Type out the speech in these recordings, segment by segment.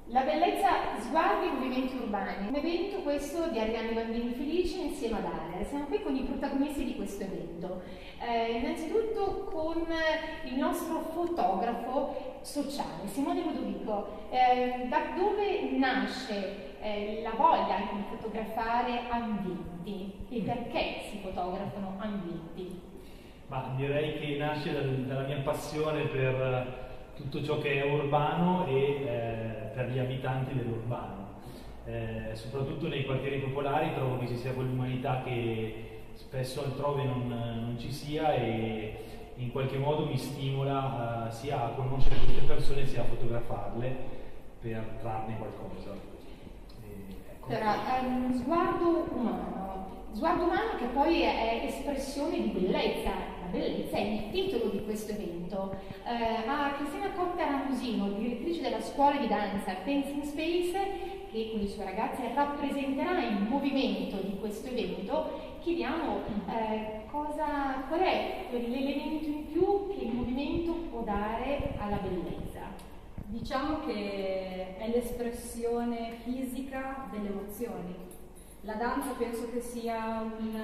La bellezza, sguardi e movimenti urbani, un evento questo di Arianna Bambini Felici insieme ad Ale. Siamo qui con i protagonisti di questo evento, innanzitutto con il nostro fotografo sociale, Simone Ludovico. Da dove nasce la voglia di fotografare ambienti e perché si fotografano ambienti? Ma direi che nasce dalla mia passione per tutto ciò che è urbano e per gli abitanti dell'urbano. Soprattutto nei quartieri popolari trovo che ci sia quell'umanità che spesso altrove non ci sia, e in qualche modo mi stimola sia a conoscere queste persone sia a fotografarle per trarne qualcosa. Ecco. Però, sguardo umano che poi è espressione di bellezza. La bellezza è il titolo di questo evento. A Cristina Cotta Ramusino, direttrice della scuola di danza Dancing Space, che con le sue ragazze rappresenterà il movimento di questo evento, chiediamo qual è l'elemento in più che il movimento può dare alla bellezza. Diciamo che è l'espressione fisica delle emozioni. La danza penso che sia un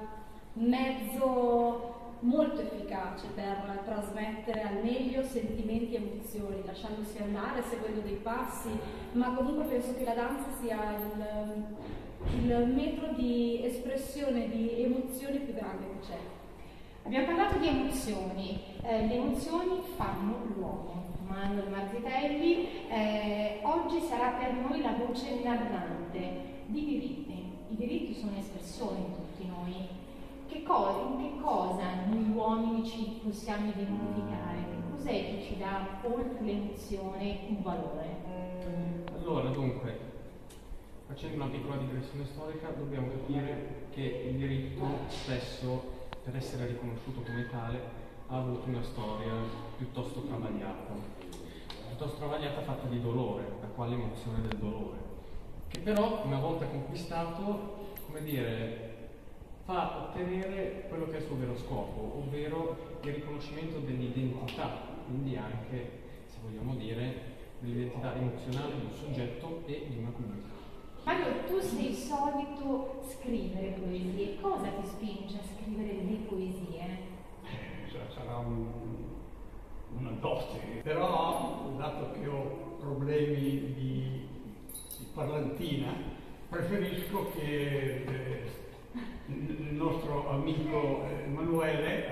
mezzo molto efficace per trasmettere al meglio sentimenti e emozioni, lasciandosi andare, seguendo dei passi, ma comunque penso che la danza sia il metro di espressione di emozioni più grande che c'è. Abbiamo parlato di emozioni, le emozioni fanno l'uomo. Manuel Marzitelli, oggi sarà per noi la voce narrante di diritti. I diritti sono espressione di tutti noi. In che cosa noi uomini ci possiamo identificare? Che cos'è che ci dà, oltre l'emozione, un valore? Allora, dunque, facendo una piccola digressione storica, dobbiamo capire che il diritto spesso, per essere riconosciuto come tale, ha avuto una storia piuttosto travagliata, fatta di dolore, la quale emozione del dolore, che però una volta conquistato, come dire, fa ottenere quello che è il suo vero scopo, ovvero il riconoscimento dell'identità, quindi anche, se vogliamo dire, dell'identità emozionale di un soggetto e di una comunità. Mario, tu sei solito scrivere poesie, cosa ti spinge a scrivere le poesie? Sarà una dote, però dato che ho problemi di parlantina, preferisco che il nostro amico Emanuele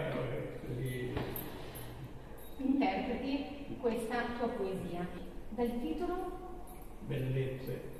interpreti questa tua poesia. Dal titolo? Bellezze.